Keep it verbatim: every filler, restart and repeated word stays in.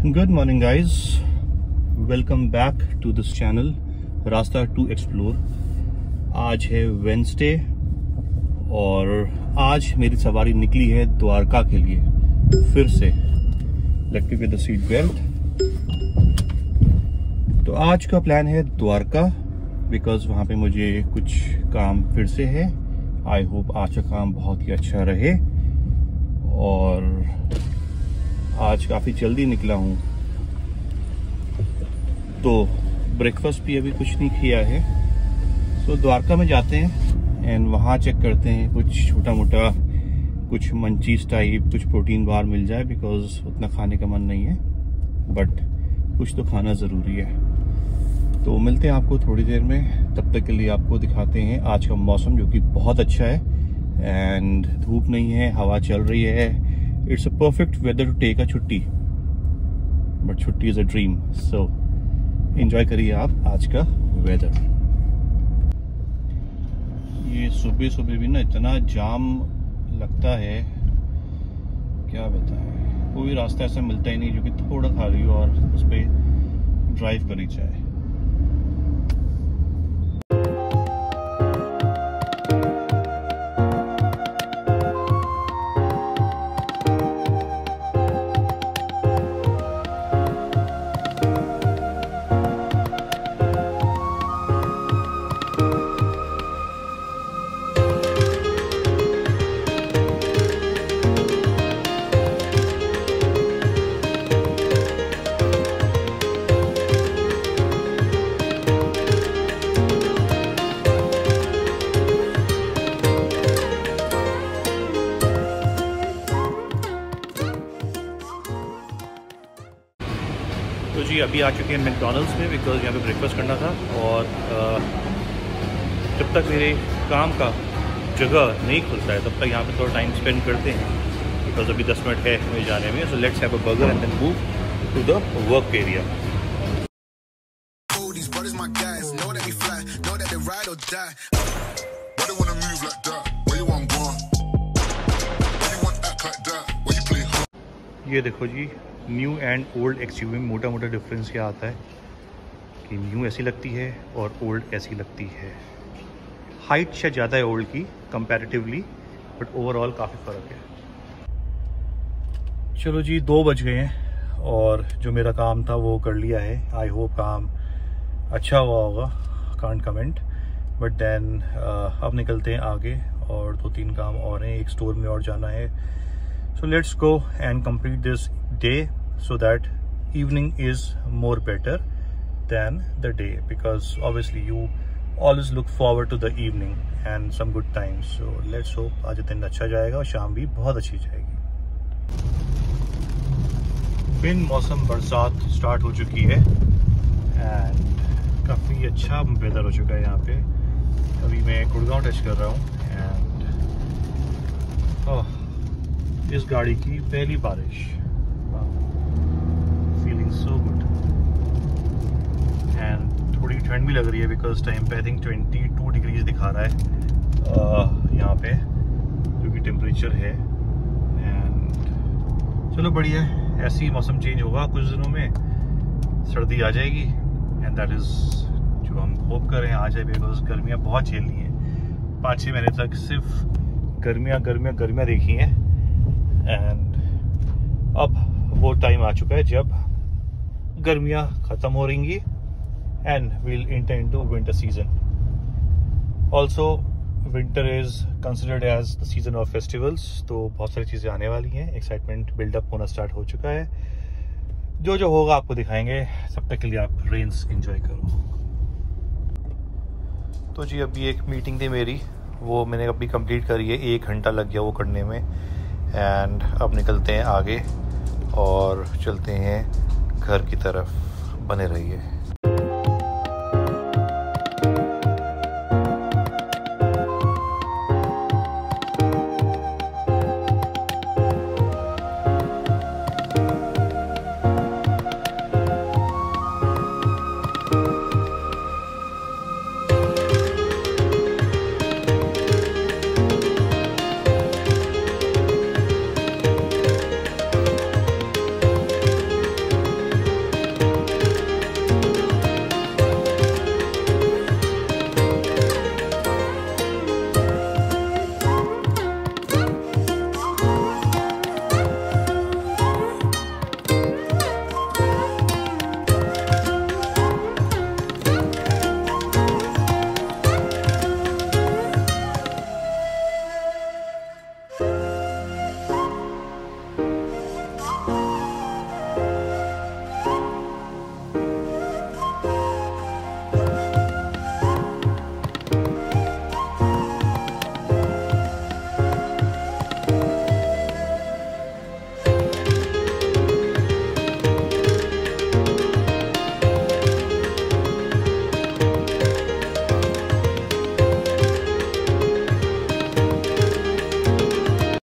Good morning guys, welcome back to this channel Rasta to explore. आज है Wednesday और आज मेरी सवारी निकली है द्वारका के लिए फिर से। Let me with the seat belt. तो आज का प्लान है द्वारका, बिकॉज वहां पे मुझे कुछ काम फिर से है। आई होप आज का काम बहुत ही अच्छा रहे। और आज काफ़ी जल्दी निकला हूँ, तो ब्रेकफास्ट भी अभी कुछ नहीं किया है। सो द्वारका में जाते हैं एंड वहाँ चेक करते हैं कुछ छोटा मोटा कुछ मंचीज टाइप, कुछ प्रोटीन बार मिल जाए, बिकॉज उतना खाने का मन नहीं है, बट कुछ तो खाना ज़रूरी है। तो मिलते हैं आपको थोड़ी देर में। तब तक के लिए आपको दिखाते हैं आज का मौसम, जो कि बहुत अच्छा है एंड धूप नहीं है, हवा चल रही है। It's a perfect weather to take a छुट्टी, बट छुट्टी is a dream. So enjoy करिए आप आज का वेदर। ये सुबह सुबह भी ना इतना जाम लगता है, क्या बताएं। कोई रास्ता ऐसा मिलता ही नहीं जो कि थोड़ा खाली हो और उस पर ड्राइव करी जाए। तो जी अभी आ चुके हैं मैकडॉनल्ड्स में, बिकॉज यहाँ पे ब्रेकफास्ट करना था। और जब तक मेरे काम का जगह नहीं खुलता है तब तक यहाँ पे थोड़ा टाइम स्पेंड करते हैं, बिकॉज अभी दस मिनट है मुझे जाने में। So let's have a burger and then move to the work area. ये देखो जी, न्यू एंड ओल्ड एक्सयूवी में मोटा मोटा डिफरेंस क्या आता है कि न्यू ऐसी लगती है और ओल्ड ऐसी लगती है। हाइट शायद ज़्यादा है ओल्ड की कंपैरेटिवली, बट ओवरऑल काफ़ी फ़र्क है। चलो जी, दो बज गए हैं और जो मेरा काम था वो कर लिया है। आई होप काम अच्छा हुआ होगा, कांट कमेंट, बट देन अब निकलते हैं आगे और दो तीन काम और हैं। एक स्टोर में और जाना है। So let's go and complete this day so that evening is more better than the day, because obviously you always look forward to the evening and some good times. So let's hope आज दिन अच्छा जाएगा और शाम भी बहुत अच्छी जाएगी। बिन मौसम बरसात स्टार्ट हो चुकी है एंड काफ़ी अच्छा वेदर हो चुका है यहाँ पे। अभी मैं गुड़गांव टच कर रहा हूँ एंड ओह, इस गाड़ी की पहली बारिश। फीलिंग सो गुड एंड थोड़ी ठंड भी लग रही है, बिकॉज टाइम पे आई थिंक बाईस डिग्रीज दिखा रहा है यहाँ पे, जो कि टेम्परेचर है। एंड चलो बढ़िया, ऐसे ही मौसम चेंज होगा कुछ दिनों में, सर्दी आ जाएगी एंड दैट इज़ जो हम होप कर रहे हैं आ जाए, बिकॉज गर्मियाँ बहुत झेलनी है। पाँच छः महीने तक सिर्फ गर्मियाँ गर्मियाँ गर्मियाँ देखी हैं एंड अब वो टाइम आ चुका है जब गर्मियाँ ख़त्म हो रही and we'll enter into winter season. Also winter is considered as the season of festivals, तो बहुत सारी चीज़ें आने वाली हैं। एक्साइटमेंट बिल्डअप होना स्टार्ट हो चुका है। जो जो होगा आपको दिखाएंगे, तब तक के लिए आप रेंस एंजॉय करो। तो जी अभी एक मीटिंग थी मेरी, वो मैंने अभी कंप्लीट करी है। एक घंटा लग गया वो करने में एंड अब निकलते हैं आगे और चलते हैं घर की तरफ। बने रहिए।